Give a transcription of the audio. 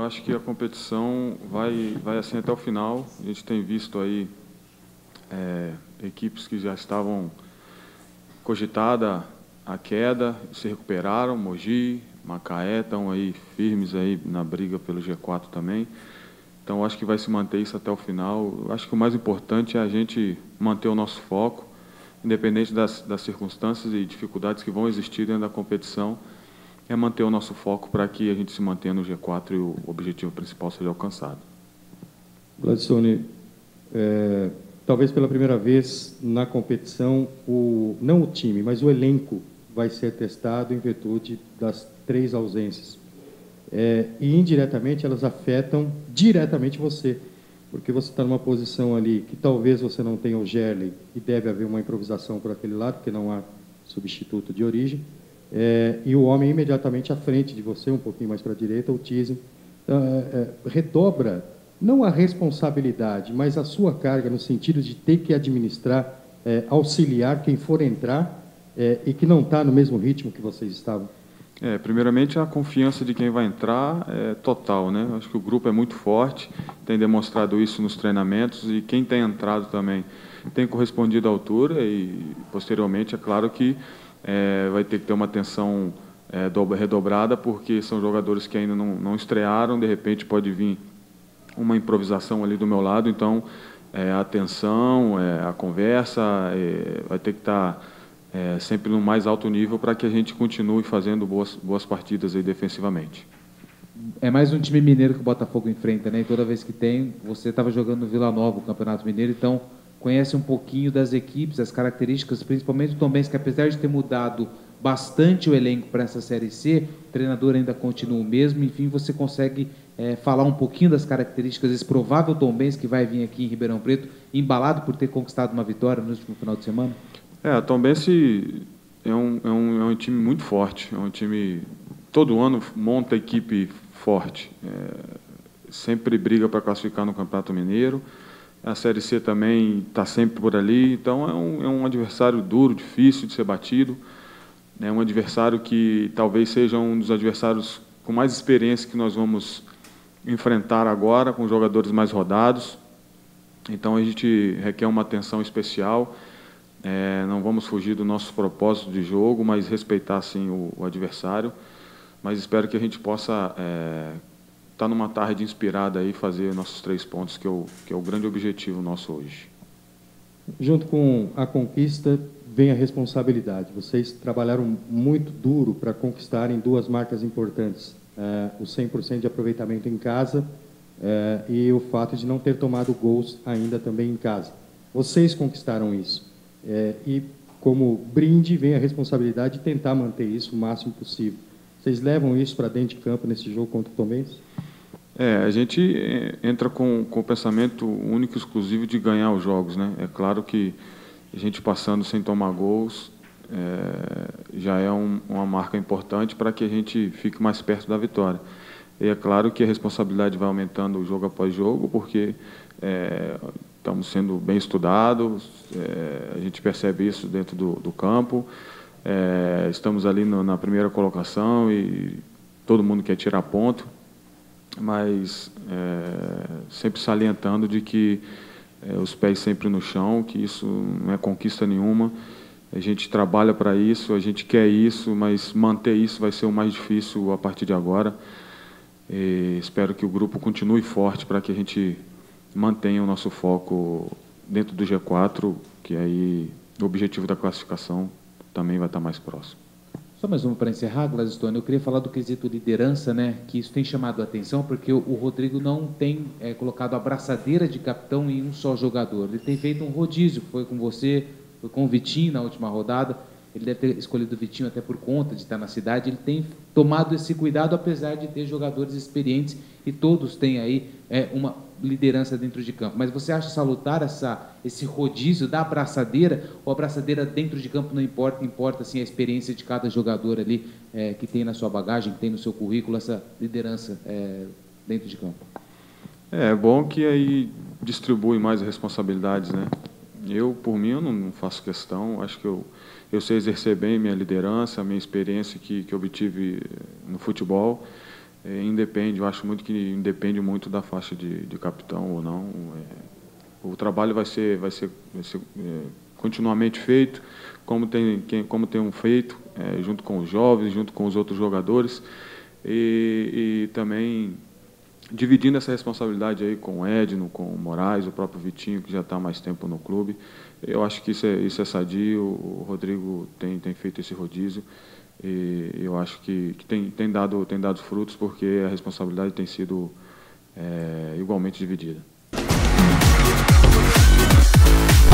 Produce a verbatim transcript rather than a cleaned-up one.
acho que a competição vai, vai assim até o final. A gente tem visto aí é, equipes que já estavam cogitadas a queda, se recuperaram, Mogi, Macaé, estão aí firmes aí na briga pelo G quatro também. Então, acho que vai se manter isso até o final. Eu acho que o mais importante é a gente manter o nosso foco, independente das, das circunstâncias e dificuldades que vão existir dentro da competição, é manter o nosso foco para que a gente se mantenha no G quatro e o objetivo principal seja alcançado. Gladstone, é, talvez pela primeira vez na competição, o, não o time, mas o elenco vai ser testado em virtude das três ausências. É, e indiretamente elas afetam diretamente você, porque você está numa posição ali que talvez você não tenha o Gerley e deve haver uma improvisação por aquele lado, porque não há substituto de origem, é, e o homem imediatamente à frente de você, um pouquinho mais para a direita, o Tizen, é, é, redobra não a responsabilidade, mas a sua carga no sentido de ter que administrar, é, auxiliar quem for entrar é, e que não está no mesmo ritmo que vocês estavam. É, primeiramente, a confiança de quem vai entrar é total, né? Acho que o grupo é muito forte, tem demonstrado isso nos treinamentos e quem tem entrado também tem correspondido à altura e, posteriormente, é claro que é, vai ter que ter uma atenção é, dobra, redobrada, porque são jogadores que ainda não, não estrearam, de repente pode vir uma improvisação ali do meu lado, então é, a atenção, é, a conversa é, vai ter que estar... Tá, É, sempre no mais alto nível para que a gente continue fazendo boas, boas partidas aí defensivamente. É mais um time mineiro que o Botafogo enfrenta, né? E toda vez que tem, você estava jogando no Vila Nova, o Campeonato Mineiro, então conhece um pouquinho das equipes, as características, principalmente o Tombense, que apesar de ter mudado bastante o elenco para essa Série C, o treinador ainda continua o mesmo, enfim, você consegue é, falar um pouquinho das características desse provável Tombense que vai vir aqui em Ribeirão Preto, embalado por ter conquistado uma vitória no último final de semana? É, a Tombense é um, é, um, é um time muito forte, é um time, todo ano monta equipe forte, é, sempre briga para classificar no Campeonato Mineiro, a Série C também está sempre por ali, então é um, é um adversário duro, difícil de ser batido, é um adversário que talvez seja um dos adversários com mais experiência que nós vamos enfrentar agora, com jogadores mais rodados, então a gente requer uma atenção especial. É, não vamos fugir do nosso propósito de jogo, mas respeitar sim o, o adversário. Mas espero que a gente possa é, estar numa tarde inspirada aí, fazer nossos três pontos, que é, o, que é o grande objetivo nosso hoje. Junto com a conquista vem a responsabilidade. Vocês trabalharam muito duro para conquistarem duas marcas importantes: é, o cem por cento de aproveitamento em casa é, e o fato de não ter tomado gols ainda também em casa. Vocês conquistaram isso. É, e como brinde vem a responsabilidade de tentar manter isso o máximo possível. Vocês levam isso para dentro de campo nesse jogo contra o Tombense? É, a gente entra com, com o pensamento único e exclusivo de ganhar os jogos, né? É claro que a gente passando sem tomar gols é, já é um, uma marca importante para que a gente fique mais perto da vitória. E é claro que a responsabilidade vai aumentando jogo após jogo, porque é, estamos sendo bem estudados, é, a gente percebe isso dentro do, do campo, é, estamos ali no, na primeira colocação e todo mundo quer tirar ponto, mas é, sempre salientando de que é, os pés sempre no chão, que isso não é conquista nenhuma, a gente trabalha para isso, a gente quer isso, mas manter isso vai ser o mais difícil a partir de agora. E espero que o grupo continue forte para que a gente mantenha o nosso foco dentro do G quatro, que aí o objetivo da classificação também vai estar mais próximo. Só mais uma para encerrar, Gladstone. Eu queria falar do quesito liderança, né? Que isso tem chamado a atenção, porque o, o Rodrigo não tem é, colocado a braçadeira de capitão em um só jogador. Ele tem feito um rodízio, foi com você, foi com o Vitinho na última rodada. Ele deve ter escolhido o Vitinho até por conta de estar na cidade. Ele tem tomado esse cuidado, apesar de ter jogadores experientes, e todos têm aí é, uma liderança dentro de campo. Mas você acha salutar essa, esse rodízio da abraçadeira, ou a abraçadeira dentro de campo não importa, importa assim, a experiência de cada jogador ali é, que tem na sua bagagem, que tem no seu currículo, essa liderança é, dentro de campo? É, é bom que aí distribui mais as responsabilidades, né? Eu, por mim, eu não faço questão, acho que eu, eu sei exercer bem minha liderança, a minha experiência que, que eu obtive no futebol. é, independe, eu acho muito que independe muito da faixa de, de capitão ou não. É, o trabalho vai ser, vai ser, vai ser é, continuamente feito, como tem, como tem um feito, é, junto com os jovens, junto com os outros jogadores, e, e também dividindo essa responsabilidade aí com o Edno, com o Moraes, o próprio Vitinho, que já está há mais tempo no clube. Eu acho que isso é, isso é sadio, o Rodrigo tem, tem feito esse rodízio, e eu acho que, que tem, tem, dado, tem dado frutos, porque a responsabilidade tem sido é, igualmente dividida.